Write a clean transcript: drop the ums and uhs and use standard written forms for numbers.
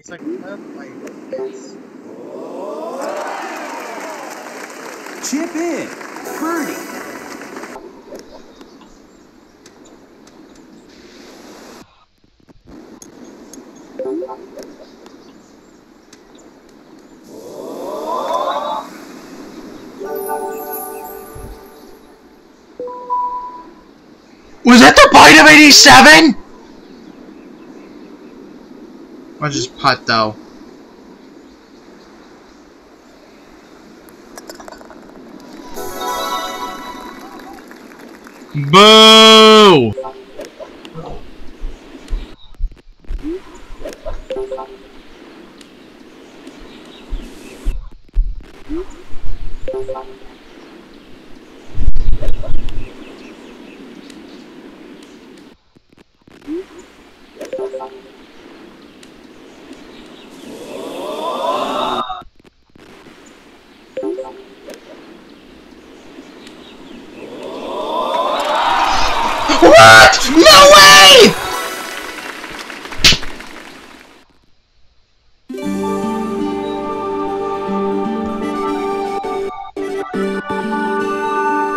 It's like like this. Chip in, birdie. Was that the bite of 87? I'll just putt though. Boo! What? No way!